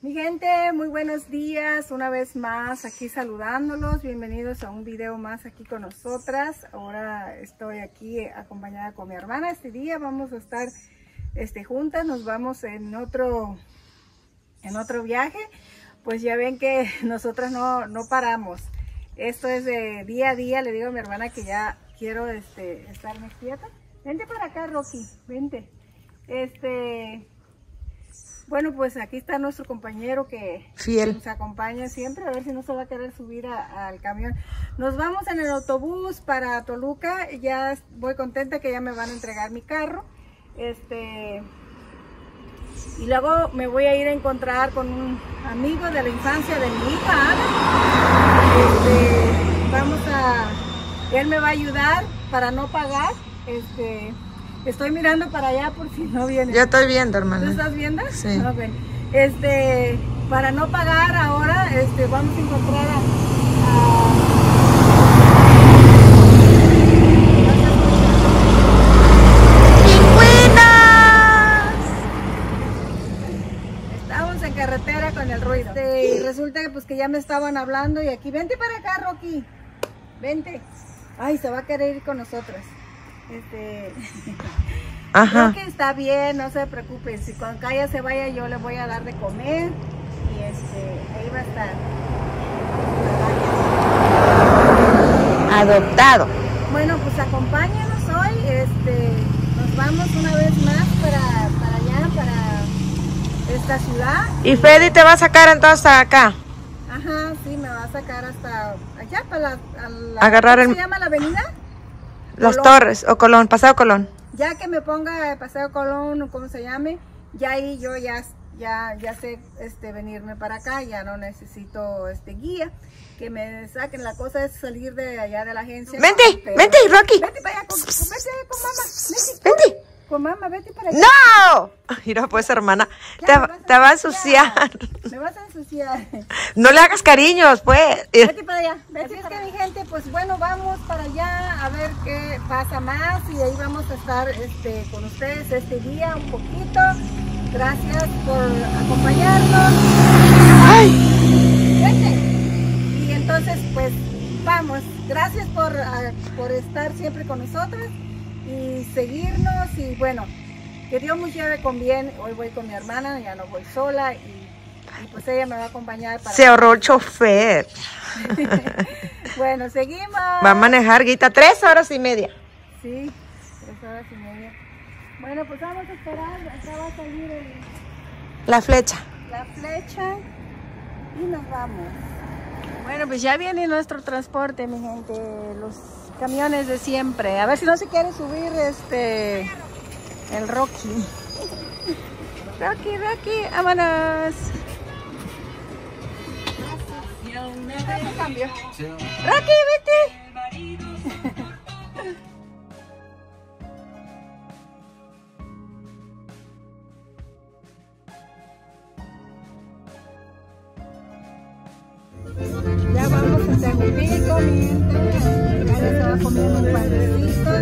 Mi gente, muy buenos días, una vez más aquí saludándolos, bienvenidos a un video más aquí con nosotras. Ahora estoy aquí acompañada con mi hermana. Este día vamos a estar juntas, nos vamos en otro viaje. Pues ya ven que nosotras no paramos. Esto es de día a día. Le digo a mi hermana que ya quiero estarme quieta. Vente para acá, Rocky, vente. Bueno, pues aquí está nuestro compañero que nos acompaña siempre, a ver si no se va a querer subir al camión. Nos vamos en el autobús para Toluca, ya voy contenta que ya me van a entregar mi carro. Y luego me voy a ir a encontrar con un amigo de la infancia de mi hija, Ana. Él me va a ayudar para no pagar, estoy mirando para allá por si no viene. Yo estoy viendo, hermana. ¿Tú estás viendo? Sí. Okay. Para no pagar ahora, vamos a encontrar ¡pingüinas! Estamos en carretera con el ruido. Y resulta que pues que ya me estaban hablando y aquí, vente para acá, Rocky. Vente. Ay, se va a querer ir con nosotras. Ajá. Creo que está bien, no se preocupen. Si cuando Kaya se vaya, yo le voy a dar de comer y ahí va a estar. Adoptado. Bueno, pues acompáñanos hoy. Nos vamos una vez más para allá, para esta ciudad. ¿Y Fede te va a sacar entonces acá? Ajá, sí, me va a sacar hasta allá, para agarrar ¿cómo se llama la avenida? Las Colón. Torres o Colón, Paseo Colón. Ya que me ponga Paseo Colón o como se llame, ya ahí yo ya sé venirme para acá, ya no necesito guía, que me saquen. La cosa es salir de allá de la agencia. Vente, vente, Rocky. Vete para allá con mamá. Vente. Con mamá, vete para allá. ¡No! Mira, pues, hermana, te va a ensuciar. Me vas a ensuciar. No le hagas cariños, pues. Vete para allá. Así es que mi gente, pues bueno, vamos para allá a ver qué pasa más y ahí vamos a estar con ustedes este día un poquito. Gracias por acompañarnos. ¡Ay! Vete. Y entonces, pues vamos. Gracias por estar siempre con nosotros y seguirnos. Y bueno, que Dios nos lleve con bien. Hoy voy con mi hermana, ya no voy sola y pues ella me va a acompañar para... Se ahorró el chofer. Bueno, seguimos. Va a manejar, Guita, 3 horas y media. Sí, 3 horas y media. Bueno, pues vamos a esperar. Acá va a salir La flecha. la flecha y nos vamos. Bueno, pues ya viene nuestro transporte, mi gente. Los camiones de siempre. A ver si no se quiere subir el Rocky. Rocky, vámonos. Cambio. Rocky, vete. Ya vamos a Tejupico, mi gente. Ya se va comiendo un panecito.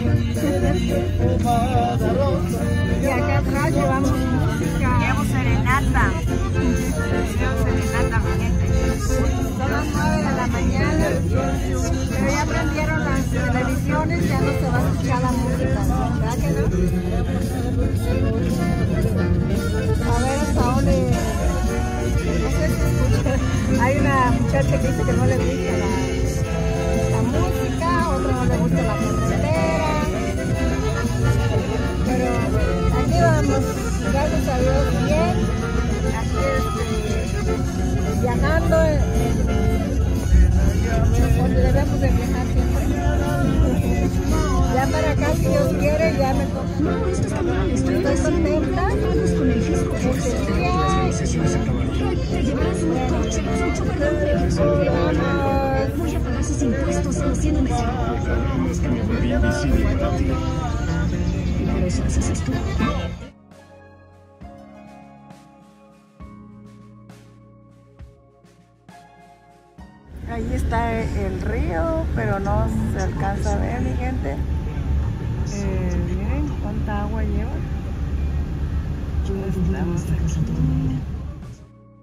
Y acá atrás llevamos música. Llevo serenata. Serenata, mi gente. Son las 9 de la mañana. Pero ya prendieron las televisiones, ya no se va a escuchar la música, ¿verdad que no? A ver hasta dónde. No sé si escucha. Hay una muchacha que dice que no le gusta la música, otra no le gusta la carretera. Pero aquí vamos, gracias a Dios, bien. Aquí viajando donde debemos de viajar siempre. Ya para acá, si Dios quiere, ya me toca. Estoy contenta. Voy a pagar sus impuestos haciendo recibos que me volví invisible para ti. Y por eso haces esto. Ahí está el río, pero no se alcanza a ver, mi gente. Miren cuánta agua lleva. Estamos aquí.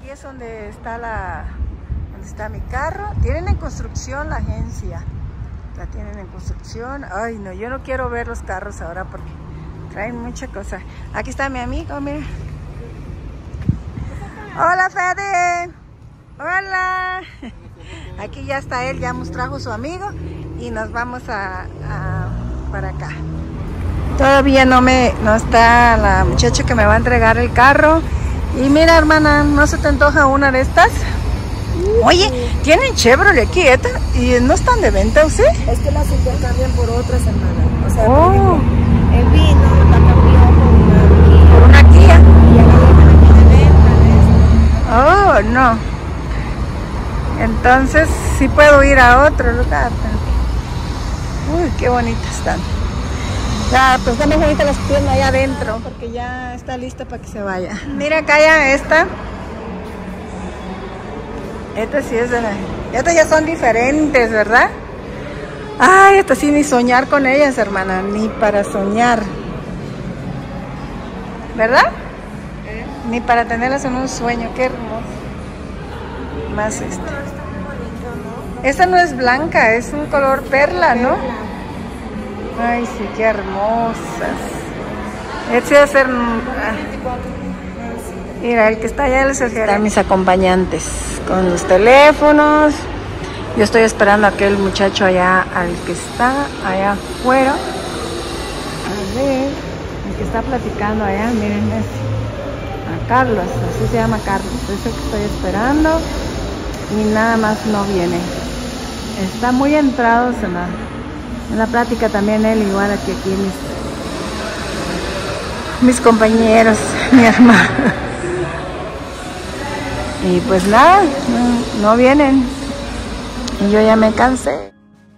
Aquí es donde está mi carro. Tienen en construcción la agencia. La tienen en construcción. Ay, no, yo no quiero ver los carros ahora porque traen mucha cosa. Aquí está mi amigo, mira. Hola, Fede. Hola. Aquí ya está él, ya nos trajo su amigo y nos vamos para acá. Todavía no está la muchacha que me va a entregar el carro. Y mira, hermana, ¿no se te antoja una de estas? Oye, tienen Chevrolet aquí, y no están de venta, ¿usted? Es que las intercambian por otras, hermana. O sea, Oh. por ejemplo, el vino la cambió por Por una Kia. y ya la dejan aquí de venta. Oh, no. Entonces sí puedo ir a otro lugar. Uy, qué bonitas están. Ya, pues están más bonitas las piernas allá adentro, porque ya está lista para que se vaya. Mira acá ya esta. Esta sí es de la... Estas ya son diferentes, ¿verdad? Ay, esta sí ni soñar con ellas, hermana, ni para soñar. ¿Verdad? Ni para tenerlas en un sueño, qué hermoso. Más esta. Esta no es blanca, es un color perla, ¿no? Ay, sí, qué hermosas. Este debe ser... Mira, el que está allá es el que están mis acompañantes con los teléfonos. Yo estoy esperando a aquel muchacho allá, al que está allá afuera. A ver, el que está platicando allá, miren ese. A Carlos, así se llama Carlos. Es el que estoy esperando y nada más no viene. Está muy entrados en la plática también él, igual aquí mis compañeros, mi hermano. Y pues nada, no vienen. Y yo ya me cansé.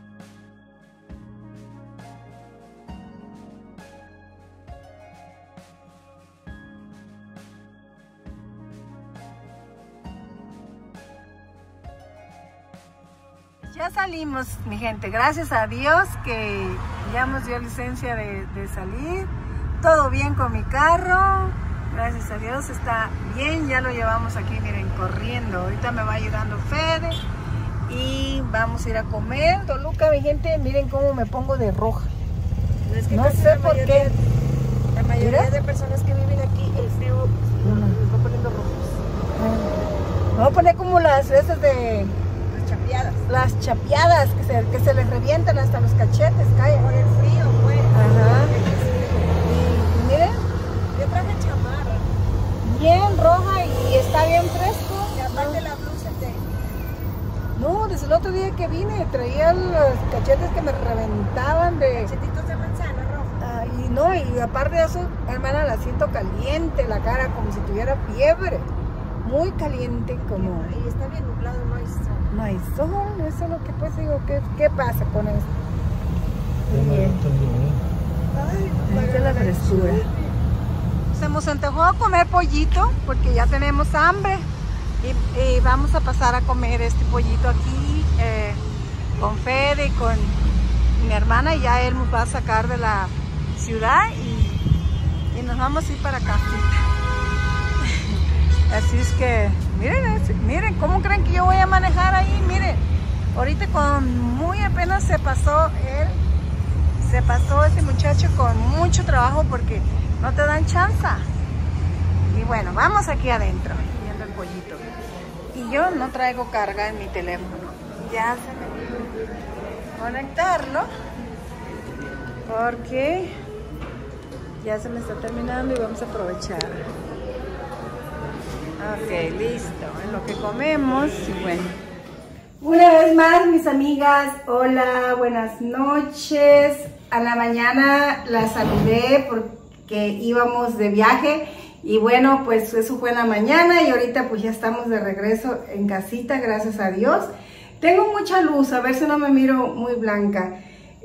Ya salimos, mi gente. Gracias a Dios que ya nos dio licencia de salir. Todo bien con mi carro. Gracias a Dios está bien, ya lo llevamos aquí, miren, corriendo. Ahorita me va ayudando Fede y vamos a ir a comer. Toluca, mi gente, miren cómo me pongo de roja. Es que No casi sé por qué. La mayoría ¿Mira? de personas que viven aquí, el frío los va poniendo rojos. Me voy a poner como las esas de Las chapeadas. las chapeadas que se les revientan hasta los cachetes, calla. Por el frío, pues. Ajá. Y miren, Yo traje chamarra. bien roja y está bien fresco. Y aparte la blusa No, desde el otro día que vine traía los cachetes que me reventaban de... cachetitos de manzana roja. Y no, y aparte de eso, hermana, la siento caliente la cara, como si tuviera fiebre. Muy caliente, como... Y está bien nublado, no hay sol. No hay sol, eso es lo que pues digo, ¿qué pasa con esto? Bien. Esta es la frescura. Se nos antojó a comer pollito porque ya tenemos hambre y vamos a pasar a comer este pollito aquí con Fede y con mi hermana, y ya él nos va a sacar de la ciudad y nos vamos a ir para casita. Así es que miren cómo creen que yo voy a manejar ahí. Miren, ahorita con muy apenas se pasó ese muchacho con mucho trabajo porque no te dan chance. Y bueno, vamos aquí adentro viendo el pollito. Y yo no traigo carga en mi teléfono. Ya se me olvidó conectarlo porque ya se me está terminando y vamos a aprovechar. Ok, listo. En lo que comemos y bueno. Una vez más, mis amigas, hola, buenas noches. A la mañana la saludé porque íbamos de viaje y bueno, pues eso fue en la mañana y ahorita pues ya estamos de regreso en casita, gracias a Dios. Tengo mucha luz, a ver si no me miro muy blanca.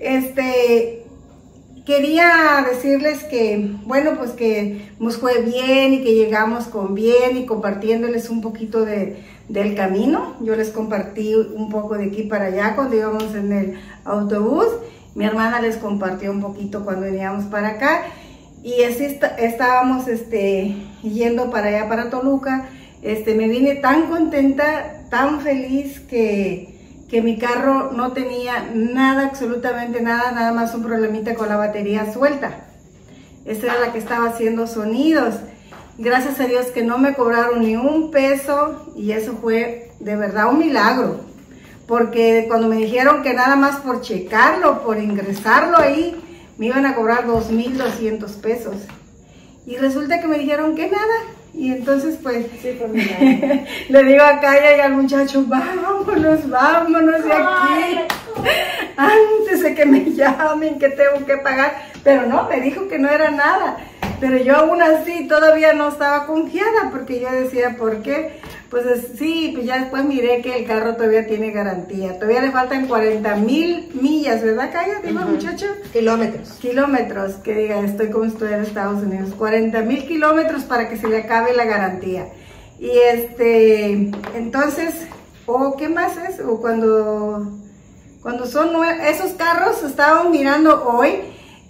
Quería decirles que, bueno, pues que nos fue bien y que llegamos con bien y compartiéndoles un poquito del camino. Yo les compartí un poco de aquí para allá cuando íbamos en el autobús. Mi hermana les compartió un poquito cuando veníamos para acá. Y así estábamos yendo para allá, para Toluca. me vine tan contenta, tan feliz que mi carro no tenía nada, absolutamente nada, nada más un problemita con la batería suelta. Esa era la que estaba haciendo sonidos. Gracias a Dios que no me cobraron ni un peso y eso fue de verdad un milagro. Porque cuando me dijeron que nada más por checarlo, por ingresarlo ahí, me iban a cobrar 2,200 pesos. Y resulta que me dijeron que nada. Y entonces pues Sí, pues, le digo a Kaya y al muchacho, vámonos de aquí. Antes de que me llamen, que tengo que pagar. Pero no, me dijo que no era nada. Pero yo aún así todavía no estaba confiada porque yo decía, ¿por qué? Pues sí, pues ya después miré que el carro todavía tiene garantía. Todavía le faltan 40,000 millas, ¿verdad, Kaya? Digo, muchacho. Kilómetros, que diga, estoy como si estuviera en Estados Unidos. 40,000 kilómetros para que se le acabe la garantía. Y entonces, ¿qué más es? O cuando son esos carros, estábamos mirando hoy,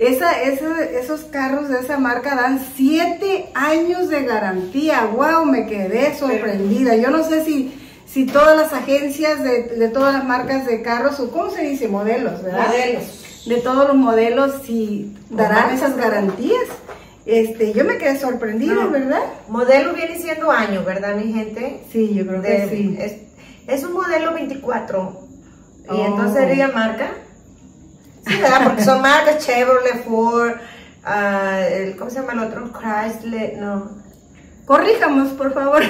esos carros de esa marca dan 7 años de garantía. Wow, me quedé sorprendida. Yo no sé si todas las agencias de todas las marcas de carros, o ¿cómo se dice? Modelos, ¿verdad? Modelos. De todos los modelos, si darán esas garantías. Yo me quedé sorprendida, ¿verdad? Modelo viene siendo año, ¿verdad, mi gente? Sí, yo creo que sí. Es un modelo 24. Y entonces sería marca. Sí, ¿verdad? Porque son marcas Chevrolet, Ford, ¿cómo se llama el otro? Chrysler, no. Corríjamos, por favor.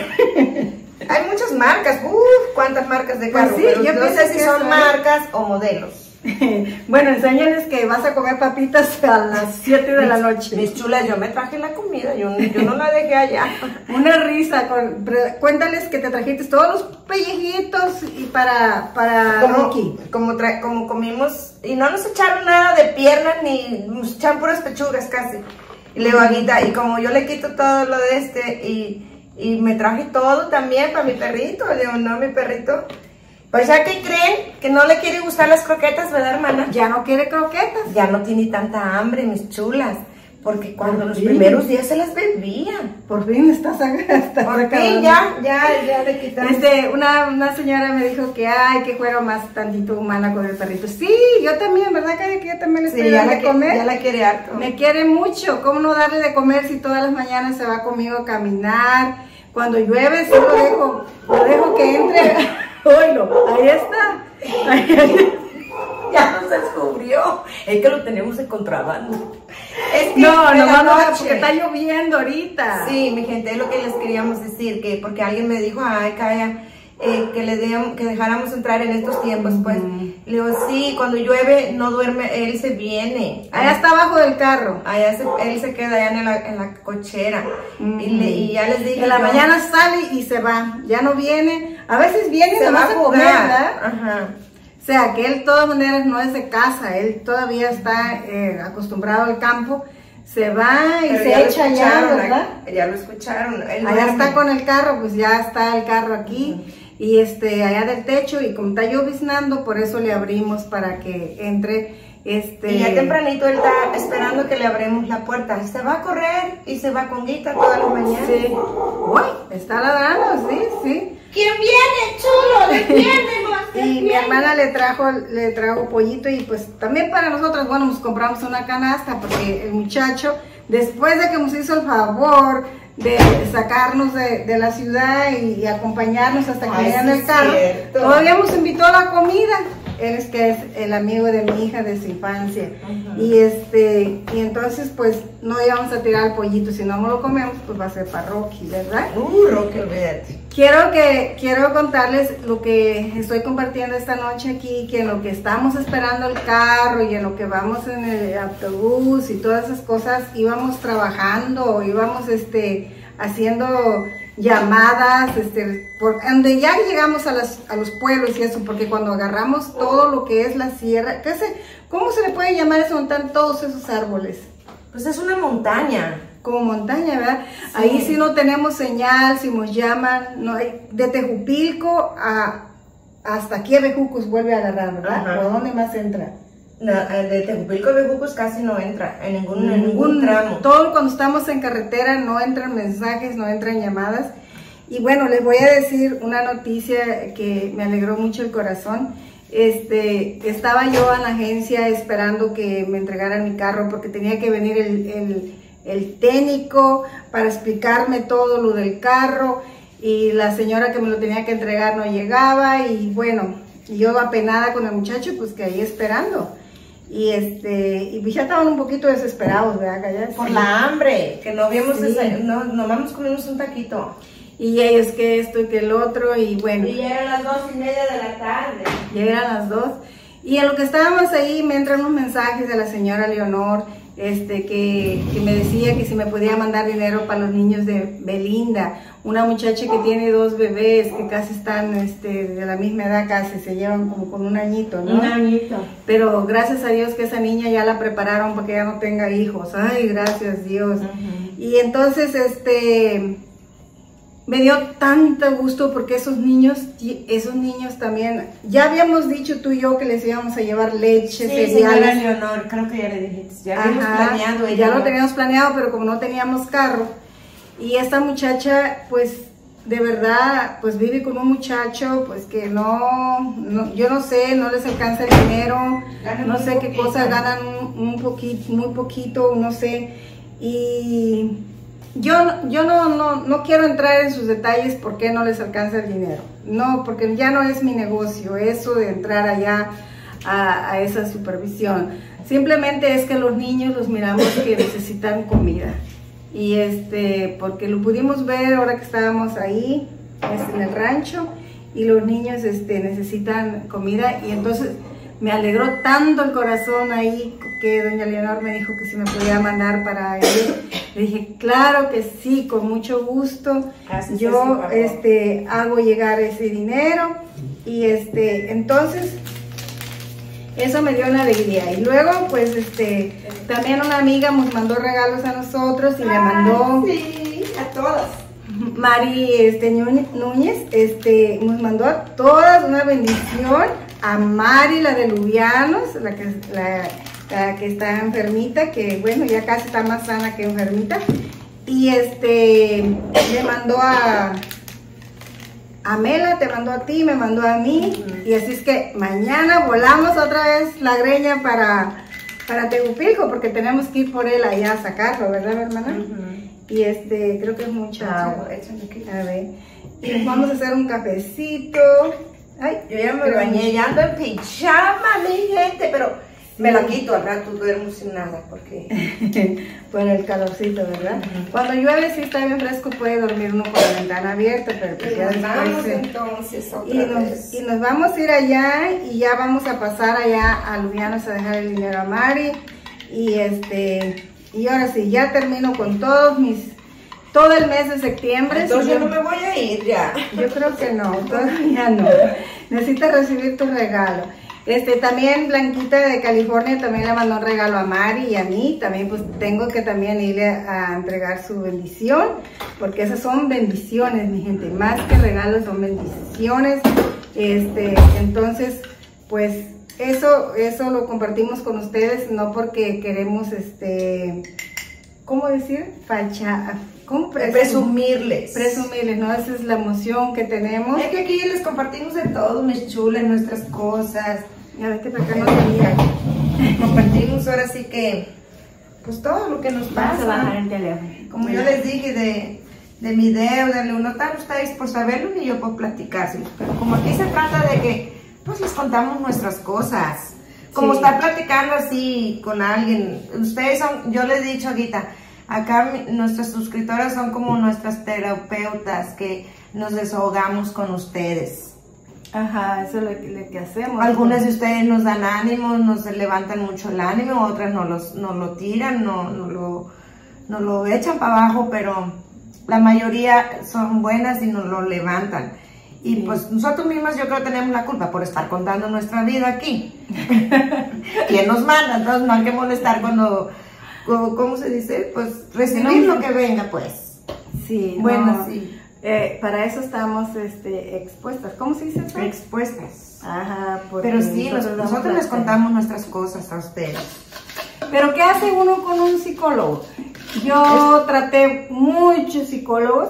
Hay muchas marcas, cuántas marcas de carro, Pues sí, pero yo no pienso sé si que son eso, marcas o modelos. Bueno, enséñales que vas a comer papitas a las 7 de la noche. Mis chulas, yo me traje la comida, yo no la dejé allá. Una risa, cuéntales que te trajiste todos los pellejitos y para Rocky. Como comimos, y no nos echaron nada de piernas, ni nos echaron puras pechugas casi. Y le digo, Aguita, y como yo le quito todo lo de y me traje todo también para mi perrito. Le digo, no, mi perrito. Pues ya que creen que no le quiere gustar las croquetas, ¿verdad, hermana? Ya no quiere croquetas. Ya no tiene tanta hambre, mis chulas. Porque cuando los primeros días se las bebía. Por fin estás Por fin, ya le quitamos. Una señora me dijo que que fuera más tantito humana con el perrito. Sí, yo también, ¿verdad, Kaya? Que yo también le estoy dando de comer. Ya la quiere harto. Me quiere mucho. ¿Cómo no darle de comer si todas las mañanas se va conmigo a caminar? Cuando llueve, sí lo dejo que entre. Oilo, ahí está. Ya nos descubrió. Es que lo tenemos en contrabando. Es que no, porque está lloviendo ahorita. Sí, mi gente, es lo que les queríamos decir, que porque alguien me dijo, ay, Kaya, que dejáramos entrar en estos tiempos, pues. Le digo, sí, cuando llueve no duerme, él se viene. Allá está abajo del carro. Él se queda allá en la cochera. Y ya les dije. En la mañana sale y se va. Ya no viene. A veces viene y se va a jugar, ¿verdad? Ajá. O sea, que él de todas maneras no es de casa. Él todavía está acostumbrado al campo. Se va y se echa allá, ¿verdad? Ya lo escucharon. Allá está con el carro, pues ya está el carro aquí. Y allá del techo, y como está lloviznando, por eso le abrimos para que entre. Y ya tempranito él está esperando que le abremos la puerta. Se va a correr y se va con Guita todas las mañanas. Sí. Uy, está ladrando, sí. ¿Quién viene, chulo? Defiéndenos. Y mi hermana le trajo pollito, y pues también para nosotros, bueno, nos compramos una canasta porque el muchacho, después de que nos hizo el favor de sacarnos de la ciudad y acompañarnos hasta que llegan el carro, todavía nos invitó a la comida. Él es el amigo de mi hija de su infancia. Y entonces pues no íbamos a tirar el pollito, si no nos lo comemos pues va a ser para Rocky, ¿verdad? Rocky, olvídate. Quiero contarles lo que estoy compartiendo esta noche aquí, que en lo que estamos esperando el carro y en lo que vamos en el autobús y todas esas cosas, íbamos trabajando, íbamos haciendo llamadas, por donde ya llegamos a los pueblos y eso, porque cuando agarramos todo lo que es la sierra, ¿cómo se le puede llamar eso, donde están todos esos árboles? Pues es una montaña. Como montaña, ¿verdad? Sí. Ahí sí no tenemos señal, si nos llaman, no hay, de Tejupilco hasta aquí a Bejucos vuelve a agarrar, ¿verdad? Ajá. ¿Por dónde más entra? No, de Tejupilco a Bejucos casi no entra, en ningún tramo. Todo cuando estamos en carretera no entran mensajes, no entran llamadas. Y bueno, les voy a decir una noticia que me alegró mucho el corazón. Estaba yo en la agencia esperando que me entregaran mi carro porque tenía que venir el técnico para explicarme todo lo del carro, y la señora que me lo tenía que entregar no llegaba, y bueno, yo apenada con el muchacho, pues que ahí esperando. Y pues ya estaban un poquito desesperados, ¿verdad? Ya, por la hambre, que no habíamos Sí. nomás comimos un taquito. Y ellos que esto y que el otro, y bueno. Y ya eran las 2:30 de la tarde. Ya eran las 2. Y en lo que estábamos ahí me entran unos mensajes de la señora Leonor, que me decía que si me podía mandar dinero para los niños de Belinda, una muchacha que tiene 2 bebés que casi están de la misma edad, casi se llevan como con un añito, ¿no? Un añito. Pero gracias a Dios que esa niña ya la prepararon para que ya no tenga hijos. Ay, gracias Dios. Y entonces me dio tanto gusto porque esos niños también, ya habíamos dicho tú y yo que les íbamos a llevar leche, Sí, cereales. señora Leonor, creo que ya le dijiste, ya habíamos planeado. Ya lo teníamos planeado, pero como no teníamos carro, y esta muchacha, pues, de verdad, pues vive con un muchacho, pues que no, yo no sé, no les alcanza el dinero, Ganan no muy sé qué poquito. cosas ganan un poquito, muy poquito, no sé, y yo no quiero entrar en sus detalles por qué no les alcanza el dinero, no, porque ya no es mi negocio eso de entrar allá a esa supervisión. Simplemente es que los niños los miramos que necesitan comida, y porque lo pudimos ver ahora que estábamos ahí en el rancho, y los niños necesitan comida, y entonces me alegró tanto el corazón ahí que doña Leonor me dijo que si me podía mandar para ellos. Le dije, claro que sí, con mucho gusto. Yo hago llegar ese dinero, y entonces eso me dio una alegría. Y luego pues también una amiga nos mandó regalos a nosotros, y le mandó Sí, a todas. Mari Núñez, nos mandó a todas una bendición. A Mari, la de Lubianos, la que está enfermita, que bueno, ya casi está más sana que enfermita. Y le mandó a Mela, te mandó a ti, me mandó a mí. Y así es que mañana volamos otra vez la greña para Tegucigalpa, porque tenemos que ir por él allá a sacarlo, ¿verdad, hermana? Y creo que es mucha agua. A ver, y nos vamos a hacer un cafecito. Ay, Yo ya me bañé, ya ando en pijama, mi gente, pero me la quito al rato, duermo sin nada, porque por el calorcito, ¿verdad? Cuando llueve sí está bien fresco, puede dormir uno con la ventana abierta, pero pues ya vamos después... entonces otra vez. Y nos vamos a ir allá, y ya vamos a pasar allá a Lubianos a dejar el dinero a Mari, y ahora sí, ya termino con todo el mes de septiembre. Entonces Sí, yo no me voy a ir ya. yo creo que no, todavía no. Necesitas recibir tu regalo. También Blanquita de California también le mandó un regalo a Mari y a mí. También pues tengo que también irle a entregar su bendición, porque esas son bendiciones, mi gente. Más que regalos son bendiciones. Entonces, pues eso lo compartimos con ustedes, no porque queremos, ¿cómo decir? ¿Cómo Presumirles. Presumirles, ¿no? Esa es la emoción que tenemos. Es que aquí les compartimos de todo, mis chulas, nuestras cosas. A ver, que para acá no tenía. Compartimos ahora sí que, pues todo lo que nos pasa. el teléfono. Como yo les dije de mi deuda, no están ustedes por saberlo ni yo por platicárselo. Pero como aquí se trata de que, pues les contamos nuestras cosas. Como Sí. estar platicando así con alguien. Ustedes son, yo les he dicho ahorita, acá nuestras suscriptoras son como nuestras terapeutas que nos desahogamos con ustedes. Ajá, eso es lo que hacemos. Algunas de ustedes nos dan ánimo, nos levantan mucho el ánimo, otras nos lo tiran, nos lo echan para abajo, pero la mayoría son buenas y nos lo levantan. Y Sí. pues nosotros mismos yo creo que tenemos la culpa por estar contando nuestra vida aquí. ¿Quién nos manda? Entonces no hay que molestar cuando, ¿cómo se dice? Pues recibir lo que venga, pues. Sí, Bueno, no, sí. Para eso estamos expuestas. ¿Cómo se dice eso? Expuestas. Ajá, porque Pero sí, damos nosotros la les pena. contamos nuestras cosas a ustedes. Pero ¿qué hace uno con un psicólogo? Yo traté muchos psicólogos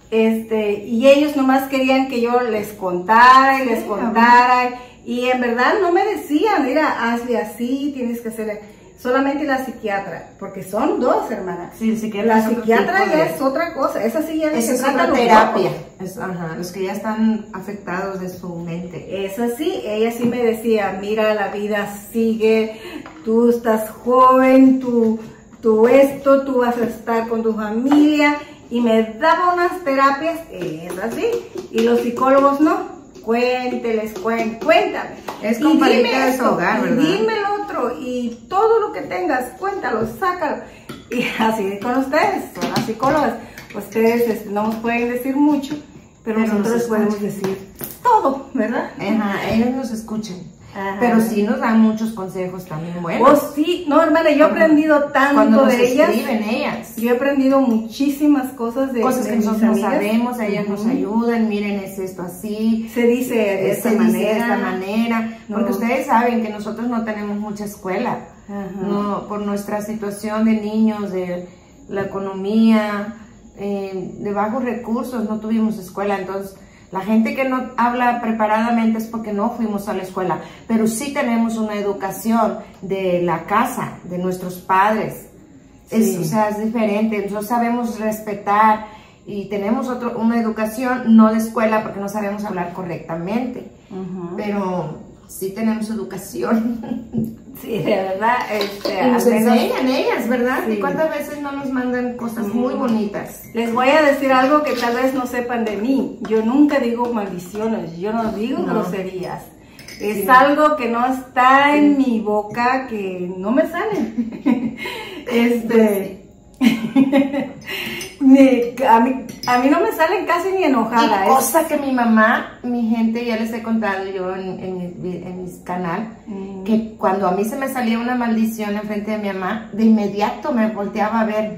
y ellos nomás querían que yo les contara y les contara, y en verdad no me decían, mira, hazle así, tienes que hacerle. Solamente la psiquiatra, porque son dos hermanas. Sí, el psiquiatra. La psiquiatra ya es otra cosa, esa sí ya es otra terapia. Los que ya están afectados de su mente. Esa sí, ella sí me decía, mira, la vida sigue, tú estás joven, tú vas a estar con tu familia, y me daba unas terapias, es así, y los psicólogos no. Cuéntame. Es como para desahogar, ¿verdad? Dime el otro, y todo lo que tengas, cuéntalo, sácalo. Y así con ustedes, son las psicólogas. Ustedes no nos pueden decir mucho, pero nosotros podemos decir todo, ¿verdad? Ajá, ellos nos escuchan. Ajá. Pero sí nos dan muchos consejos también buenos. Oh, sí, no, hermana, yo he aprendido tanto de ellas. Ellas. Yo he aprendido muchísimas cosas de cosas que nosotros no sabemos, ellas nos ayudan, miren, es esto así. Se dice de esta manera. Porque ustedes saben que nosotros no tenemos mucha escuela. No, por nuestra situación de niños, de la economía, de bajos recursos, no tuvimos escuela, entonces la gente que no habla preparadamente es porque no fuimos a la escuela, pero sí tenemos una educación de la casa, de nuestros padres. Sí. O sea, es diferente. Nosotros sabemos respetar y tenemos una educación no de escuela porque no sabemos hablar correctamente, pero sí tenemos educación. Sí, de verdad. Y nos enseñan ellas, ¿verdad? Sí. ¿Y cuántas veces no nos mandan cosas muy bonitas? Les voy a decir algo que tal vez no sepan de mí. Yo nunca digo maldiciones, yo no digo groserías. Es algo que no está en mi boca, que no me sale. A mí no me salen casi ni enojada. Y cosa que mi mamá, mi gente, ya les he contado yo en mi canal, que cuando a mí se me salía una maldición enfrente de mi mamá, de inmediato me volteaba a ver,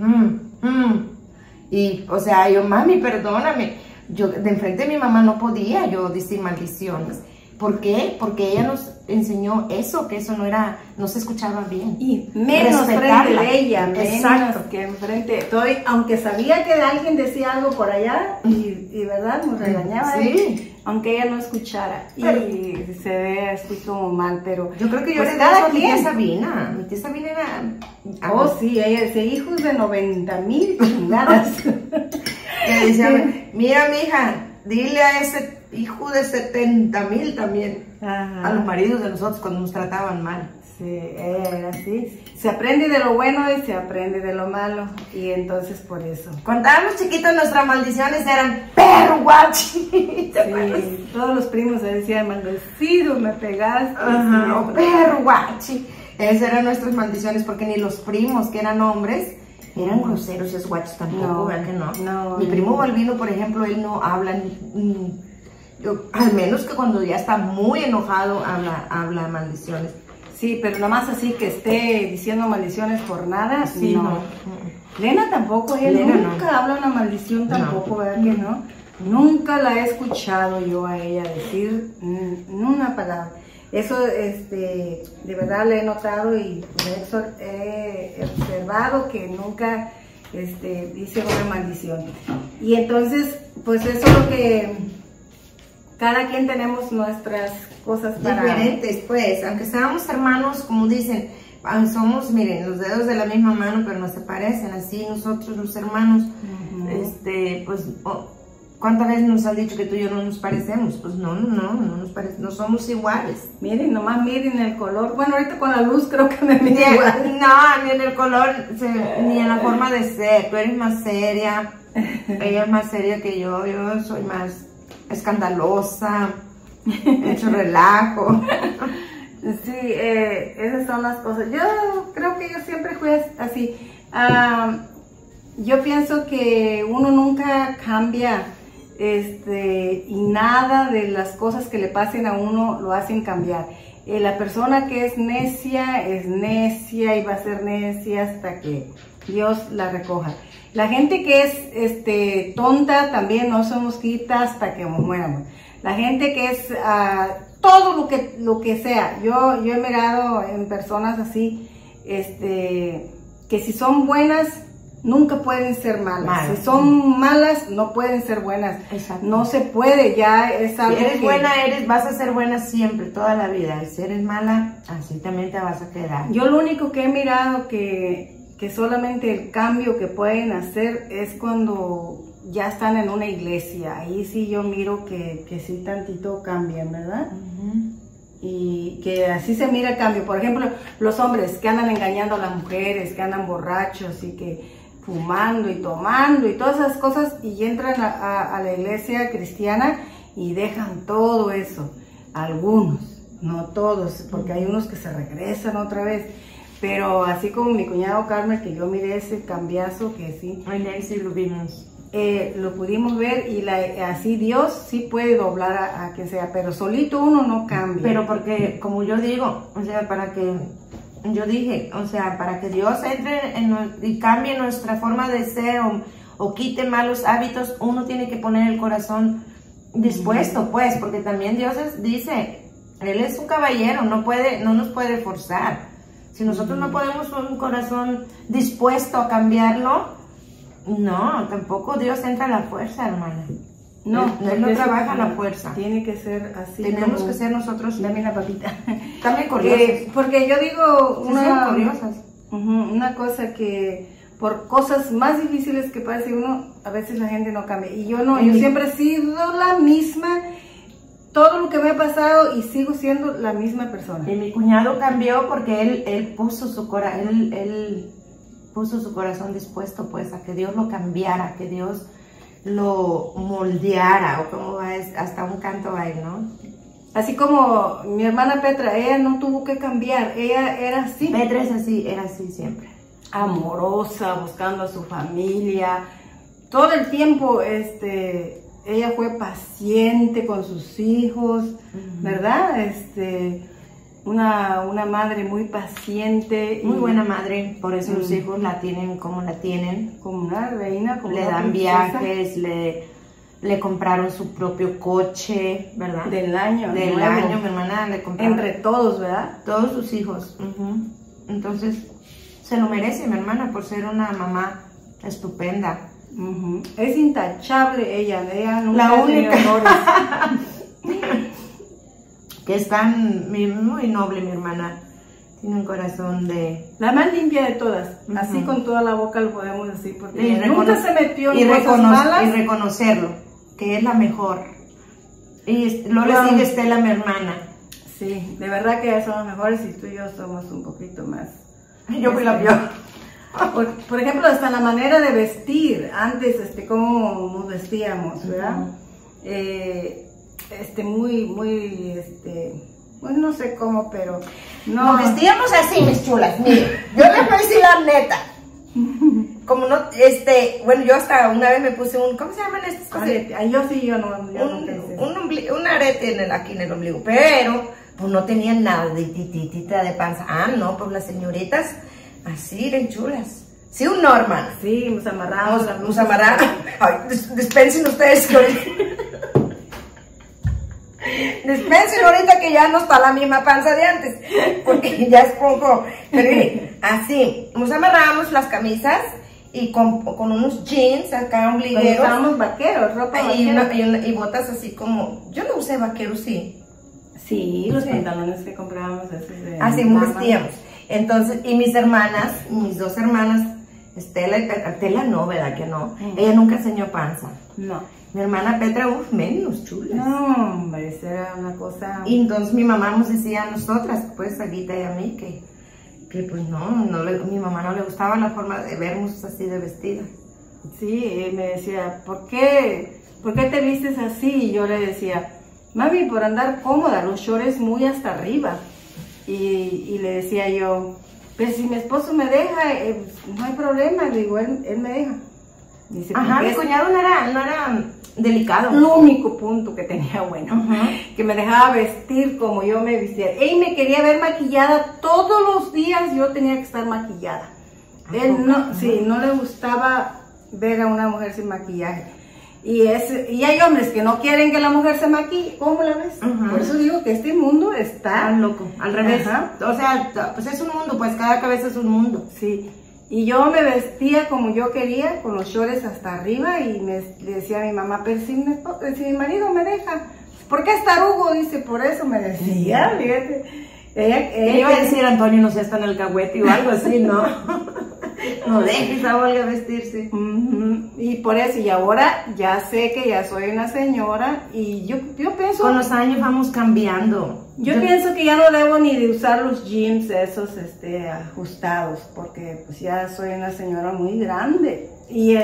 y o sea, yo, mami, perdóname, yo de enfrente de mi mamá no podía yo decir maldiciones. ¿Por qué? Porque ella nos enseñó eso, que eso no se escuchaba bien. Y menos frente de ella, menos que enfrente. Aunque sabía que alguien decía algo por allá, y verdad, nos regañaba, aunque ella no escuchara. Pero, y se ve así como mal, pero yo creo que yo le daba a mi tía Sabina. Mi tía Sabina era... Oh, sí, ella decía hijos de 90,000 chingadas. Le decía, mira, mija, dile a ese hijo de 70,000 también, a los maridos de nosotros cuando nos trataban mal. Sí, era así. Se aprende de lo bueno y se aprende de lo malo, y entonces por eso. Cuando estábamos chiquitos nuestras maldiciones eran perro guachi. Sí, todos los primos se decían maldecido, me pegaste. Ajá, perro guachi. Esas eran nuestras maldiciones, porque ni los primos que eran hombres eran groseros, esos guachos tampoco, ¿verdad que no? Mi primo Balbino, por ejemplo, él no habla al menos que cuando ya está muy enojado habla maldiciones. Sí, pero nomás así que esté diciendo maldiciones por nada, sí, no. Lena tampoco, ella nunca habla una maldición tampoco, ¿verdad que no? Nunca la he escuchado yo a ella decir una palabra. Eso, de verdad le he notado y he observado que nunca dice una maldición. Y entonces, pues eso es lo que cada quien tenemos nuestras cosas diferentes, pues, aunque seamos hermanos, como dicen, somos, miren, los dedos de la misma mano, pero no se parecen, así nosotros los hermanos, pues, ¿cuántas veces nos han dicho que tú y yo no nos parecemos? Pues no nos parecemos, no somos iguales. Miren, nomás miren el color, bueno, ahorita con la luz creo que me mira igual. No, ni en el color, ni en la forma de ser, tú eres más seria, ella es más seria que yo soy más escandalosa, hecho relajo. Sí, esas son las cosas. Yo creo que yo siempre fui así. Yo pienso que uno nunca cambia, y nada de las cosas que le pasen a uno lo hacen cambiar. La persona que es necia y va a ser necia hasta que Dios la recoja. La gente que es tonta también no se nos quita hasta que nos muéramos. La gente que es todo lo que sea. Yo he mirado en personas así, que si son buenas, nunca pueden ser malas. Si son malas, no pueden ser buenas. Exacto. No se puede, ya es algo Si eres que... buena, vas a ser buena siempre, toda la vida. Y si eres mala, así también te vas a quedar. Yo lo único que he mirado que solamente el cambio que pueden hacer es cuando ya están en una iglesia. Ahí sí yo miro que sí tantito cambian, ¿verdad? Y que así se mira el cambio. Por ejemplo, los hombres que andan engañando a las mujeres, que andan borrachos y que fumando y tomando y todas esas cosas, y entran a la iglesia cristiana y dejan todo eso. Algunos, no todos, porque hay unos que se regresan otra vez. Pero así como mi cuñado Carmen, que yo miré ese cambiazo que sí. Ay, sí lo vimos. Lo pudimos ver, y así Dios sí puede doblar a quien sea, pero solito uno no cambia. Pero porque, como yo digo, o sea, para que Dios entre y cambie nuestra forma de ser o quite malos hábitos, uno tiene que poner el corazón dispuesto, pues, porque también Dios dice, Él es un caballero, no nos puede forzar. Si nosotros no podemos un corazón dispuesto a cambiarlo, no, tampoco Dios entra a la fuerza, hermana. No, Él no trabaja a la fuerza. Tiene que ser así. Tenemos que ser nosotros. Dame la papita. También curiosas. Porque yo digo Curiosas. Una cosa que por cosas más difíciles que pase uno, a veces la gente no cambia. Y yo no, yo siempre he sido la misma. Todo lo que me ha pasado y sigo siendo la misma persona. Y mi cuñado cambió porque él puso su corazón, él puso su corazón dispuesto, pues, a que Dios lo cambiara, que Dios lo moldeara, o como hasta un canto va ahí, ¿no? Así como mi hermana Petra, ella no tuvo que cambiar, ella era así. Petra es así, era así siempre. Amorosa, buscando a su familia, todo el tiempo, ella fue paciente con sus hijos, ¿verdad? Una madre muy paciente. Muy buena madre, por eso los hijos la tienen como la tienen. Como una reina, como le una dan princesa. Viajes, le compraron su propio coche, ¿verdad? Del año, mi hermana le compraron. Entre todos, ¿verdad? Todos sus hijos. Entonces, se lo merece mi hermana por ser una mamá estupenda. Es intachable ella nunca la única errores. Que es muy noble mi hermana, tiene un corazón de... La más limpia de todas, así con toda la boca lo podemos decir, porque y nunca se metió en cosas malas. Y reconocerlo, que es la mejor. Y luego le sigue Estela, mi hermana. Sí, de verdad que ellas son las mejores, y tú y yo somos un poquito más. Yo fui la peor. Por ejemplo, hasta la manera de vestir, antes, cómo nos vestíamos, ¿verdad? Pues no sé cómo, pero no. Nos vestíamos así, mis chulas, miren, yo les voy a decir la neta. Como no, bueno, yo hasta una vez me puse ¿cómo se llaman estas cosas? Yo no un arete aquí en el ombligo, pero pues no tenían nada de titita de panza. No, pues las señoritas así de chulas. Sí, un Norman. Sí, nos amarramos. Ay, dispensen ustedes que dispensen ahorita que ya no está la misma panza de antes, porque ya es poco. Pero mire, así, nos amarramos las camisas y con unos jeans acá ombligueros. Usábamos vaqueros, ropa vaquera. Y botas así como, yo no usé vaqueros, sí. Sí, los pantalones que comprábamos así vestíamos. Entonces, y mis dos hermanas, Estela no, ¿verdad que no? Ella nunca enseñó panza. No. Mi hermana Petra, menos chulas. No, hombre, esa era una cosa... Y entonces mi mamá nos decía a nosotras, pues a Guita y a mí, que pues mi mamá no le gustaba la forma de vernos así de vestida. Sí, me decía, ¿por qué te vistes así? Y yo le decía, mami, por andar cómoda, los shorts muy hasta arriba. Y le decía yo, pues si mi esposo me deja, no hay problema, digo, él me deja. Dice, mi cuñado no era delicado. Lo único punto que tenía bueno, que me dejaba vestir como yo me vestía. Él me quería ver maquillada todos los días, yo tenía que estar maquillada. Él no le gustaba ver a una mujer sin maquillaje. Y hay hombres que no quieren que la mujer se maquille. ¿Cómo la ves? Por eso digo que este mundo está loco, al revés. O sea, pues es un mundo, pues cada cabeza es un mundo. Sí. Y yo me vestía como yo quería, con los shorts hasta arriba, y le decía a mi mamá, pero si mi marido me deja, ¿por qué es tarugo? Dice, por eso me decía, fíjate. Ella iba a decir, Antonio, no sé, está en el cahuete o algo así, ¿no? No dejes a Olga vestirse. Y por eso, y ahora ya sé que ya soy una señora, y yo pienso... Con los años vamos cambiando. Yo pienso que ya no debo ni de usar los jeans esos ajustados, porque pues ya soy una señora muy grande. Y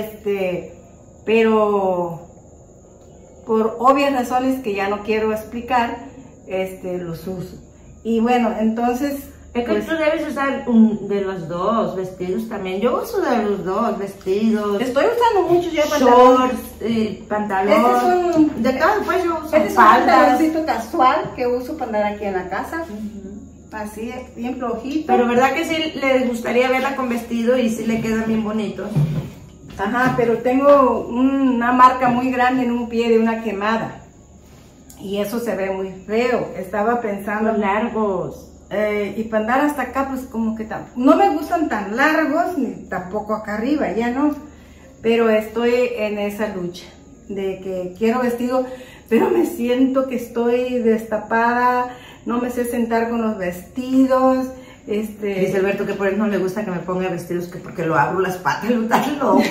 pero por obvias razones que ya no quiero explicar, los uso. Y bueno, entonces... Es que pues, tú debes usar de los dos vestidos también. Yo uso de los dos vestidos. estoy usando mucho ya shorts, pantalón. De todo, pues yo uso este es un faldas. pantaloncito casual que uso para andar aquí en la casa. Así, bien flojito. Pero verdad que sí le gustaría verla con vestido y sí le quedan bien bonitos. Ajá, pero tengo una marca muy grande en un pie de una quemada. Y eso se ve muy feo. Estaba pensando... Los largos. Y para andar hasta acá, pues como que no me gustan tan largos, ni tampoco acá arriba, ya no. Pero estoy en esa lucha de que quiero vestido, pero me siento que estoy destapada, no me sé sentar con los vestidos. Dice Alberto que por eso no le gusta que me ponga vestidos, que porque lo abro las patas, lo tan loco.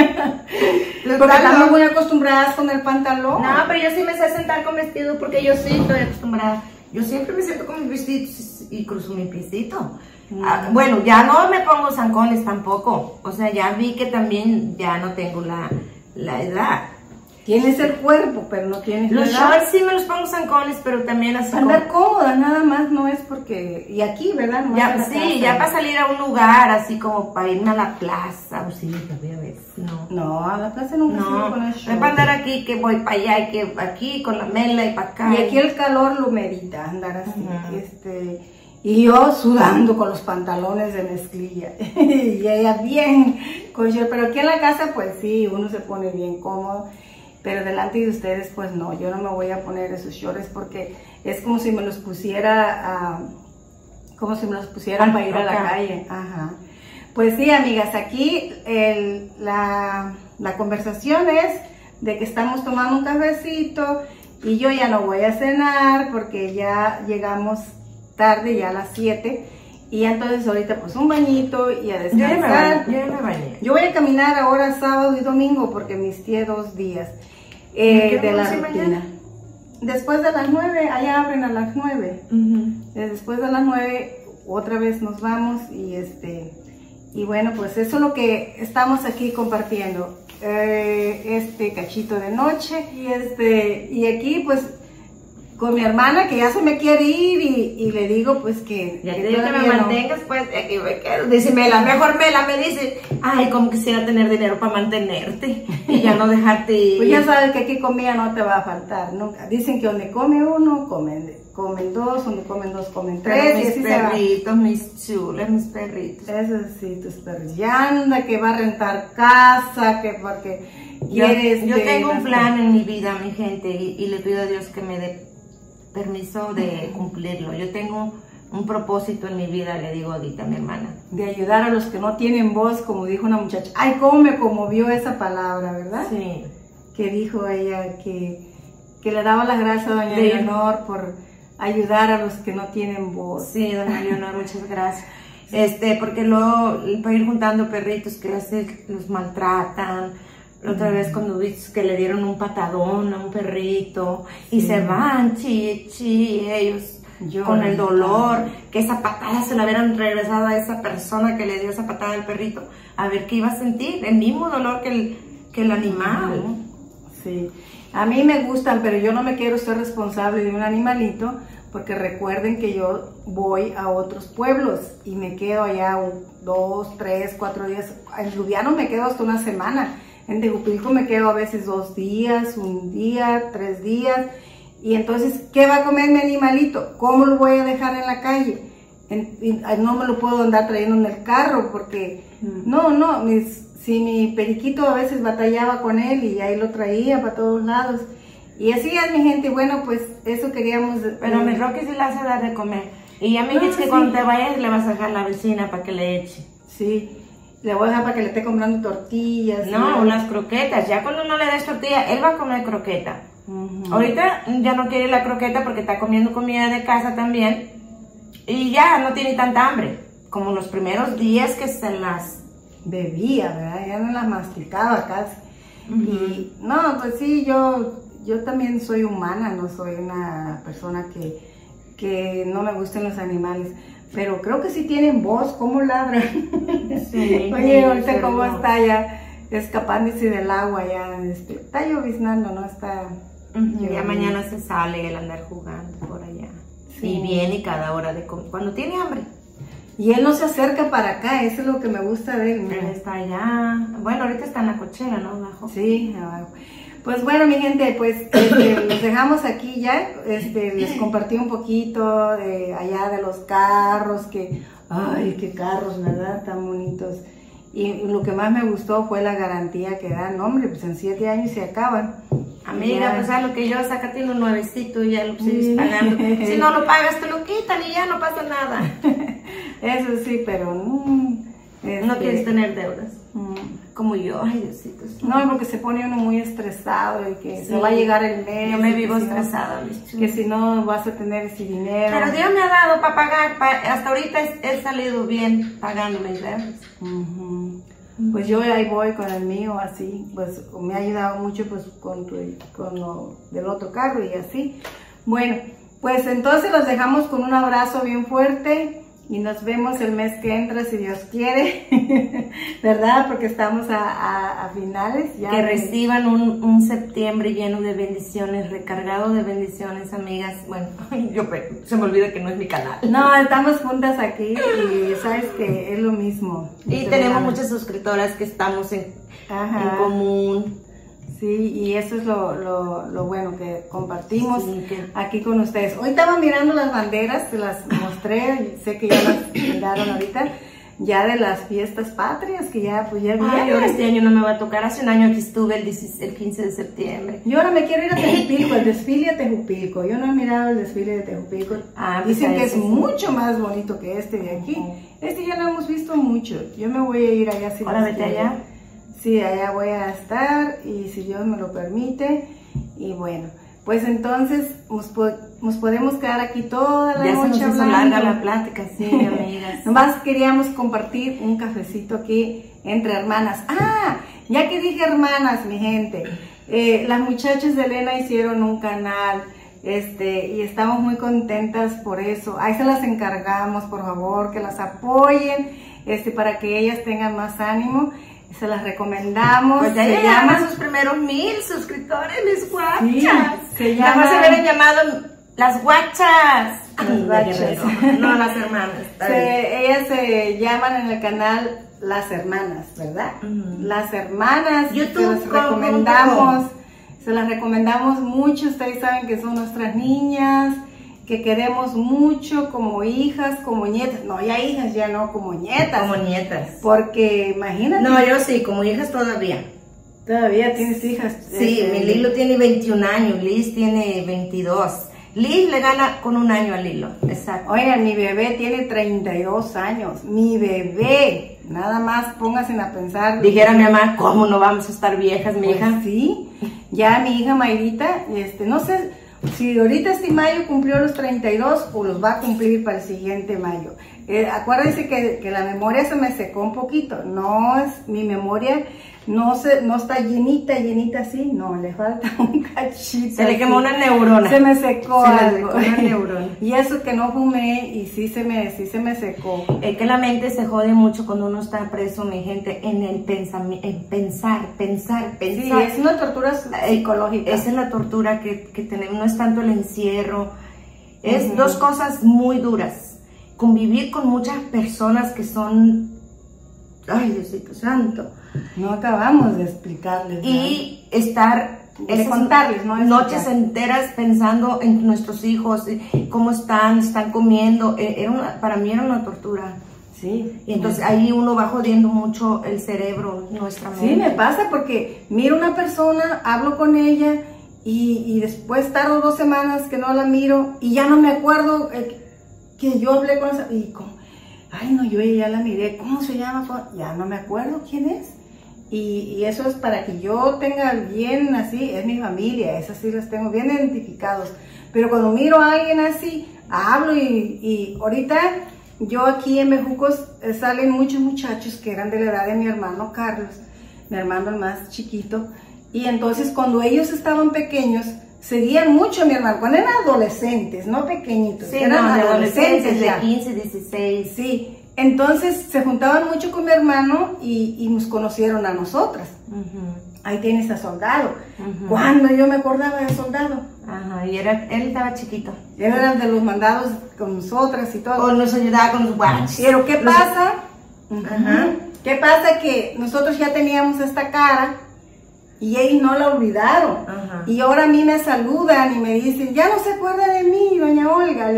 Porque estamos muy acostumbradas con el pantalón. No, pero yo sí me sé sentar con vestido porque yo sí estoy acostumbrada. Yo siempre me siento con mis vestidos y cruzo mi piecito. Bueno, ya no me pongo zancones tampoco. O sea, ya vi que también ya no tengo la edad. Tienes el cuerpo, pero no tienes Los la edad. shorts sí me los pongo zancones, pero también así para andar cómoda, nada más, no es porque... Y aquí, ¿verdad? No ya, sí, ya para salir a un lugar, así como para irme a la plaza. O sí, voy a ver, no, a la plaza nunca se no, con el no es short. para andar aquí, que voy para allá, y que aquí con la mela y para acá. Y aquí el calor lo medita, andar así. Y yo sudando con los pantalones de mezclilla. Y ella bien con short. Pero aquí en la casa, pues sí, uno se pone bien cómodo. Pero delante de ustedes, pues no, yo no me voy a poner esos shorts porque es como si me los pusiera para ir a la calle. Ajá. Pues sí, amigas, aquí la conversación es de que estamos tomando un cafecito y yo ya no voy a cenar porque ya llegamos tarde, ya a las 7. Y entonces ahorita pues un bañito y a descansar. Yo ya me bañé. Yo voy a caminar ahora sábado y domingo porque mis 2 días de la rutina. Después de las 9, allá abren a las 9. Después de las 9 otra vez nos vamos y bueno, pues eso es lo que estamos aquí compartiendo. Este cachito de noche y aquí pues con mi hermana que ya se me quiere ir y le digo pues que... Ya te digo que me mantengas, pues, aquí me quedo. Dice Mela, mejor Mela me dice, ay, como quisiera tener dinero para mantenerte y ya no dejarte ir. Pues ya sabes que aquí comida no te va a faltar, nunca. Dicen que donde come uno, comen 2, donde comen 2, comen 3. Mis perritos, mis chulas, mis perritos. Eso sí, tus perritos. Ya anda que va a rentar casa, que porque quieres... Yo tengo un plan en mi vida, mi gente, y le pido a Dios que me dé permiso de cumplirlo. Yo tengo un propósito en mi vida, le digo ahorita a mi hermana. De ayudar a los que no tienen voz, como dijo una muchacha. Ay, cómo me conmovió esa palabra, ¿verdad? Sí. Que dijo ella que le daba las gracias a doña Leonor por ayudar a los que no tienen voz. Sí, doña Leonor, muchas gracias. Porque luego para ir juntando perritos que los maltratan. La otra vez cuando viste que le dieron un patadón a un perrito y se van, ellos con el dolor, que esa patada se la hubieran regresado a esa persona que le dio esa patada al perrito, a ver qué iba a sentir, el mismo dolor que el animal. Sí, a mí me gustan, pero yo no me quiero ser responsable de un animalito, porque recuerden que yo voy a otros pueblos y me quedo allá 2, 3, 4 días. En Lubiano me quedo hasta una semana. En Tejupilco me quedo a veces 2 días, 1 día, 3 días. Y entonces, ¿qué va a comer mi animalito? ¿Cómo lo voy a dejar en la calle? No me lo puedo andar trayendo en el carro porque... si mi periquito a veces batallaba con él y ahí lo traía para todos lados. Y así es, mi gente. Bueno, pues eso queríamos... Pero mi Rocky sí le hace dar de comer. Y ya me dijiste que cuando te vayas le vas a dejar a la vecina para que le eche. Sí. Le voy a dejar para que le esté comprando tortillas. No, unas croquetas. Ya cuando no le des tortilla, él va a comer croqueta. Ahorita ya no quiere la croqueta porque está comiendo comida de casa también. Y ya no tiene tanta hambre. Como los primeros días que se las bebía, ¿verdad? Ya no las masticaba casi. Y no, pues sí, yo también soy humana, no soy una persona que no me gusten los animales. Pero creo que sí tienen voz, ¿cómo ladran? Sí, Oye, ahorita cómo está ya escapándose del agua, ya está lloviznando, ¿no? Está ya mañana se sale el andar jugando por allá. Sí. Y viene cada hora de cuando tiene hambre. Y él no se acerca para acá, eso es lo que me gusta de él. Mira. Él está allá. Bueno, ahorita está en la cochera, ¿no? Abajo. Sí, abajo. Pues bueno, mi gente, pues los dejamos aquí ya. Les compartí un poquito de allá de los carros, ay, qué carros, ¿verdad? Tan bonitos. Y lo que más me gustó fue la garantía que dan. Hombre, pues en 7 años se acaban. Amiga, pues a lo que yo sácate uno nuevecito y ya lo sigues pagando. Si no lo pagas, te lo quitan y ya no pasa nada. Eso sí, pero no quieres tener deudas. Como yo, ay Diosito. No, porque se pone uno muy estresado y que no va a llegar el mes. Yo me vivo estresada, que si no vas a tener ese dinero. Pero Dios me ha dado para pagar. Hasta ahorita he salido bien pagando mis deudas. Pues yo ahí voy con el mío, así, pues me ha ayudado mucho pues con lo del otro carro y así. Bueno, pues entonces los dejamos con un abrazo bien fuerte y nos vemos el mes que entra si Dios quiere, ¿verdad? Porque estamos a finales. Ya que reciban un septiembre lleno de bendiciones, recargado de bendiciones, amigas. Bueno, se me olvida que no es mi canal. No, estamos juntas aquí y sabes que es lo mismo. Y tenemos muchas suscriptoras que estamos en común. Sí, y eso es lo bueno que compartimos aquí con ustedes. Hoy estaba mirando las banderas, se las mostré, y sé que ya las miraron ahorita, ya de las fiestas patrias, que ya vienen. Ay, ahora este año no me va a tocar, hace un año que estuve el 15 de septiembre. Yo ahora me quiero ir a Tejupilco, el desfile a Tejupilco. Yo no he mirado el desfile de Tejupilco. Dicen que es mucho más bonito que este de aquí. Este ya lo hemos visto mucho. Yo me voy a ir allá. Ahora vete allá. Sí, allá voy a estar y si Dios me lo permite. Y bueno, pues entonces nos podemos quedar aquí toda la noche. Ya se nos larga la plática, sí, amigas. Nomás queríamos compartir un cafecito aquí entre hermanas. Ya que dije hermanas, mi gente, las muchachas de Elena hicieron un canal y estamos muy contentas por eso. Ahí se las encargamos, por favor, que las apoyen para que ellas tengan más ánimo. Se las recomendamos. Pues ya llegaron sus primeros 1000 suscriptores, mis guachas. Sí, nada más se hubieran llamado las guachas. Las guachas. No, las hermanas. Ellas se llaman en el canal Las Hermanas, ¿verdad? Las Hermanas. YouTube, se las recomendamos mucho. Ustedes saben que son nuestras niñas, que queremos mucho como hijas, como nietas. No, ya hijas, ya no, como nietas. Como nietas. Porque imagínate. No, yo sí, como hijas todavía. ¿Todavía tienes hijas? Sí, mi Lilo tiene 21 años, Liz tiene 22. Liz le gana con 1 año a Lilo, exacto. Oigan, mi bebé tiene 32 años. Mi bebé. Nada más pónganse a pensar. Dijera mi mamá, ¿cómo no vamos a estar viejas, mi hija? Sí, ya mi hija Mayrita, no sé si ahorita este mayo cumplió los 32 o los va a cumplir para el siguiente mayo. Acuérdense que la memoria se me secó un poquito. No es mi memoria, no está llenita así, no, le falta un cachito. Se le quemó una neurona. Se me secó algo. Se le secó una neurona. Y eso que no fumé y sí se me secó. Es que la mente se jode mucho cuando uno está preso, mi gente, en pensar. Sí, es una tortura psicológica. Esa es la tortura que tenemos, no es tanto el encierro. Es dos cosas muy duras. Convivir con muchas personas que son, ay Diosito santo, no acabamos de explicarles, ¿no? Y estar de contarles, ¿no? Noches enteras pensando en nuestros hijos, cómo están comiendo. Para mí era una tortura. Sí. Y entonces ahí uno va jodiendo mucho el cerebro, nuestra mente. Sí, me pasa porque miro una persona, hablo con ella y después tardo 2 semanas que no la miro y ya no me acuerdo que yo hablé con esa, y ay no, yo ya la miré, ¿cómo se llama? Ya no me acuerdo quién es. Y eso es para que yo tenga bien así, es mi familia, esas sí las tengo bien identificados. Pero cuando miro a alguien así, hablo y ahorita yo aquí en Bejucos salen muchos muchachos que eran de la edad de mi hermano Carlos, mi hermano el más chiquito. Y entonces cuando ellos estaban pequeños, seguían mucho a mi hermano, cuando eran adolescentes, no pequeñitos, Sí, eran no, adolescentes de ya. 15, 16. Sí, entonces se juntaban mucho con mi hermano y nos conocieron a nosotras. Ahí tienes a Soldado. Cuando yo me acordaba de Soldado. Ajá, y él estaba chiquito. Él era de los mandados con nosotras y todo. O nos ayudaba con los guaches. Pero ¿qué pasa? Ajá. ¿Qué pasa? Que nosotros ya teníamos esta cara y ellos no la olvidaron. Ajá. Y ahora a mí me saludan y me dicen, ya no se acuerda de mí, doña Olga.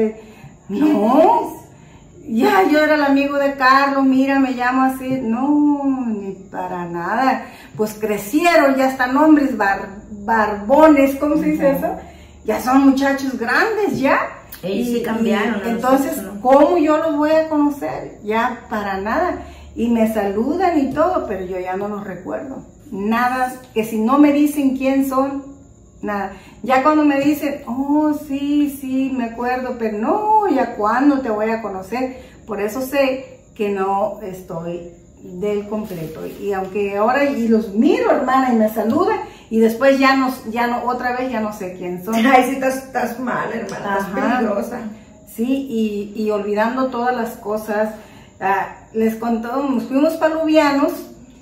No, ya yo era el amigo de Carlos, mira, me llamo así. No, ni para nada. Pues crecieron, ya están hombres barbones, ¿cómo se dice eso? Ya son muchachos grandes ya. Ellos sí cambiaron. Entonces, nosotros, ¿no? ¿cómo yo los voy a conocer? Ya para nada. Y me saludan y todo, pero yo ya no los recuerdo. Nada, que si no me dicen quién son, nada. Ya cuando me dicen, oh, sí, me acuerdo, pero no, ya cuándo te voy a conocer. Por eso sé que no estoy del completo. Y aunque ahora y los miro, hermana, y me saludan, y después ya no, otra vez ya no sé quién son. Ay, sí, estás mal, hermana, estás peligrosa. Sí, y olvidando todas las cosas. Les contó, nos fuimos paluvianos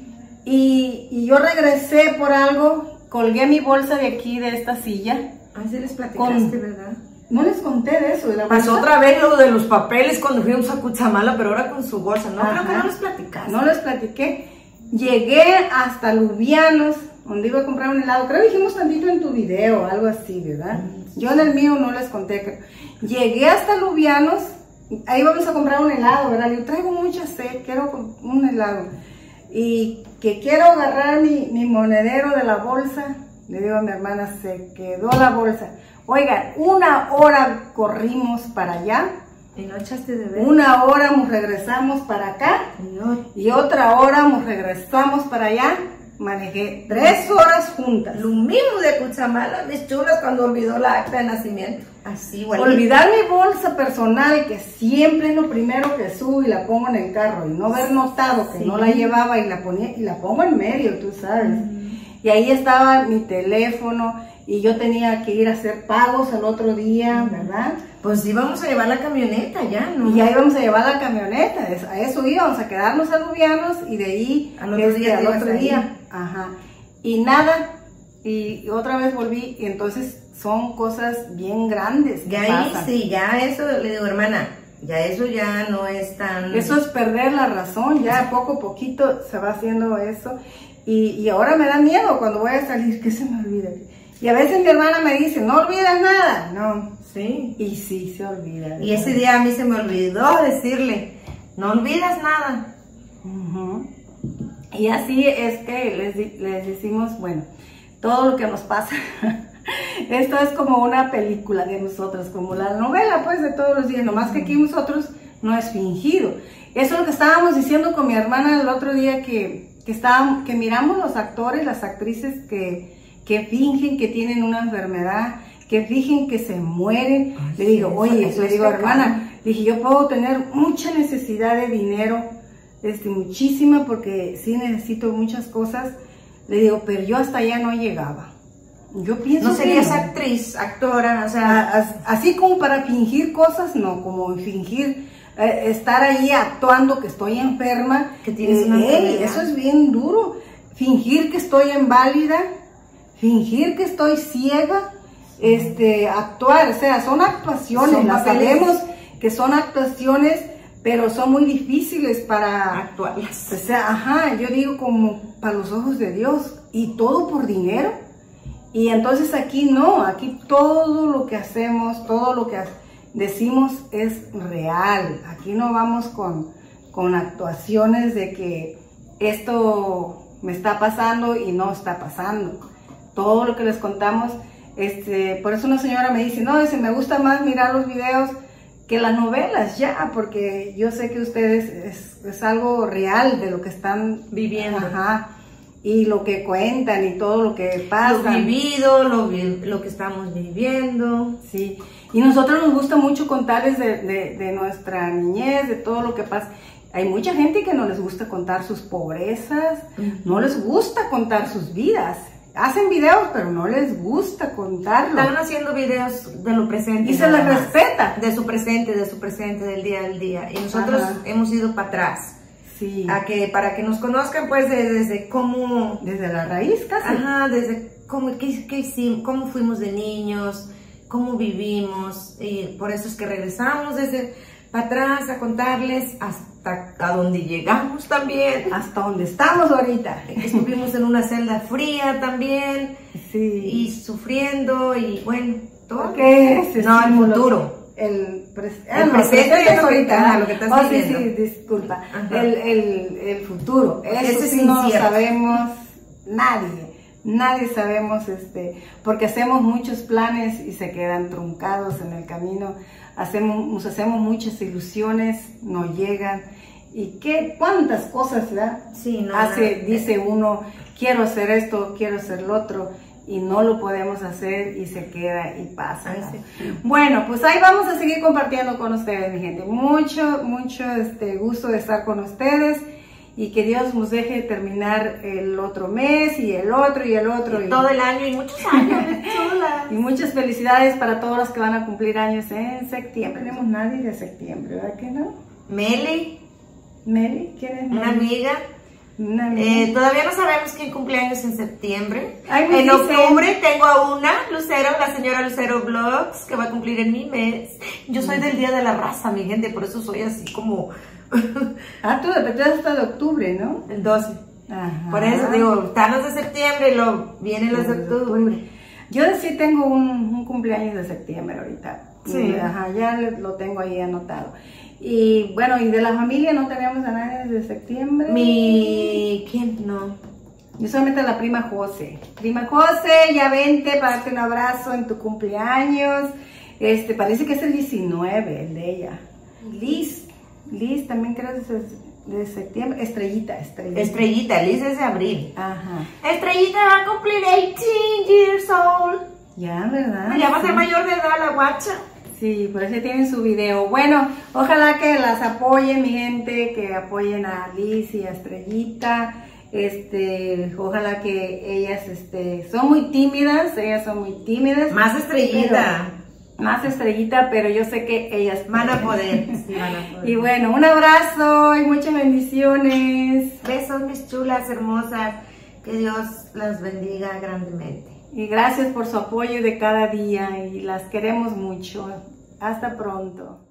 y yo regresé por algo, colgué mi bolsa de aquí, de esta silla. Ay, sí les platicaste, ¿verdad? No les conté de eso, de la Pasó bolsa. otra vez lo de los papeles cuando fuimos a Cuchamala, pero ahora con su bolsa. No, creo que no les platicaste. No les platiqué. Llegué hasta Lubianos, donde iba a comprar un helado. Creo que dijimos tantito en tu video, algo así, ¿verdad? Yo en el mío no les conté. Creo. Llegué hasta Lubianos, ahí vamos a comprar un helado, ¿verdad? Yo traigo mucha sed, quiero un helado. Y que quiero agarrar mi monedero de la bolsa. Le digo a mi hermana, se quedó la bolsa. Oiga, 1 hora corrimos para allá. ¿Y no echaste de ver? 1 hora nos regresamos para acá. No. Y otra hora nos regresamos para allá. Manejé 3 horas juntas. Lo mismo de Cuchamala, mis chulas, cuando olvidó la acta de nacimiento. Así, igual. Olvidar mi bolsa personal, que siempre es lo primero que subo y la pongo en el carro. Y no haber notado que no la llevaba y la ponía y la pongo en medio, tú sabes. Y ahí estaba mi teléfono y yo tenía que ir a hacer pagos al otro día, ¿verdad? Pues íbamos a llevar la camioneta ya, ¿no? Y ya íbamos a llevar la camioneta, a eso íbamos, a quedarnos a Lubianos y de ahí al otro día. al otro día. Ajá. Y nada, y otra vez volví, y entonces son cosas bien grandes. Ya ahí sí, ya eso, le digo, hermana, ya eso ya no es tan... Eso es perder la razón, ya poco a poquito se va haciendo eso. Y ahora me da miedo cuando voy a salir, que se me olvida. Y a veces mi hermana me dice, no olvidas nada. No, sí. Y sí, se olvida. ¿Verdad? Y ese día a mí se me olvidó decirle, no olvidas nada. Y así es que les decimos, bueno, todo lo que nos pasa. Esto es como una película de nosotros, como la novela pues de todos los días, nomás que aquí nosotros no es fingido. Eso es lo que estábamos diciendo con mi hermana el otro día, que miramos los actores, las actrices que fingen que tienen una enfermedad, que fingen que se mueren. Ay, le digo, sí, oye, eso le es digo, pecado. hermana, dije, yo puedo tener mucha necesidad de dinero, muchísima, porque sí necesito muchas cosas. Le digo, pero yo hasta allá no llegaba. Yo pienso No serías que no. actriz, actora, o sea... Así como para fingir cosas, no, como fingir estar ahí actuando que estoy enferma. Que tienes una enfermedad. Eso es bien duro. Fingir que estoy inválida, fingir que estoy ciega, actuar, o sea, son actuaciones, Son las papeles. sabemos que son actuaciones, pero son muy difíciles para actuarlas. O sea, yo digo como para los ojos de Dios, y todo por dinero. Y entonces aquí no, aquí todo lo que hacemos, todo lo que decimos es real. Aquí no vamos con actuaciones de que esto me está pasando y no está pasando. Todo lo que les contamos, por eso una señora me dice, no, me gusta más mirar los videos que las novelas ya, porque yo sé que ustedes es algo real de lo que están Viviendo. Ajá, y lo que cuentan y todo lo que pasa. Lo vivido, lo que estamos viviendo. Sí, y nosotros nos gusta mucho contarles de nuestra niñez, de todo lo que pasa. Hay mucha gente que no les gusta contar sus pobrezas, no les gusta contar sus vidas. Hacen videos, pero no les gusta contarlo. Están haciendo videos de lo presente. Y se les respeta. De su presente, del día al día. Y nosotros hemos ido para atrás. Sí. Para que nos conozcan, pues, desde cómo... Desde la raíz casi. Ajá, desde qué hicimos, cómo fuimos de niños, cómo vivimos. Y por eso es que regresamos desde para atrás a contarles hasta a donde llegamos también. Hasta donde estamos ahorita. Estuvimos en una celda fría también. Sí. Y sufriendo y bueno, todo. No, el futuro. El presente es ahorita, lo que estás diciendo. Sí, disculpa. El futuro. Eso Ese sí no lo sabemos nadie sabemos, porque hacemos muchos planes y se quedan truncados en el camino. Nos hacemos muchas ilusiones, no llegan. ¿Y cuántas cosas, verdad? Sí, dice uno, quiero hacer esto, quiero hacer lo otro, y no lo podemos hacer y se queda y pasa. Bueno, pues ahí vamos a seguir compartiendo con ustedes, mi gente. Mucho gusto de estar con ustedes, y que Dios nos deje terminar el otro mes y el otro y el otro. Y todo el año y muchos años. Y muchas felicidades para todos los que van a cumplir años en septiembre. No tenemos nadie de septiembre, ¿verdad que no? Meli, ¿quién es? una amiga. Todavía no sabemos quién cumple años en septiembre. En octubre tengo a una, Lucero, la señora Lucero Vlogs, que va a cumplir en mi mes. Yo soy del Día de la Raza, mi gente, por eso soy así como... tú hasta de octubre, ¿no? El 12. Ajá. Por eso digo, están los de septiembre y vienen los de octubre. Yo sí tengo un cumpleaños de septiembre ahorita. Sí. Ajá, ya lo tengo ahí anotado. Y bueno, y de la familia no tenemos a nadie desde septiembre. ¿Quién? No. Yo solamente a la prima José. Prima José, ya vente para darte un abrazo en tu cumpleaños. Parece que es el 19, el de ella. Liz también creo que es de septiembre. Estrellita. Liz es de abril. Ajá. Estrellita va a cumplir 18 years old. Ya, ¿verdad? Ya va a ser mayor de edad la guacha. Sí, por eso tienen su video. Bueno, ojalá que las apoyen, mi gente, que apoyen a Liz y a Estrellita. Ojalá que ellas son muy tímidas, Más Estrellita. Más Estrellita, pero yo sé que ellas van a poder. Sí, van a poder. Y bueno, un abrazo y muchas bendiciones. Besos, mis chulas hermosas. Que Dios las bendiga grandemente. Y gracias por su apoyo de cada día y las queremos mucho. Hasta pronto.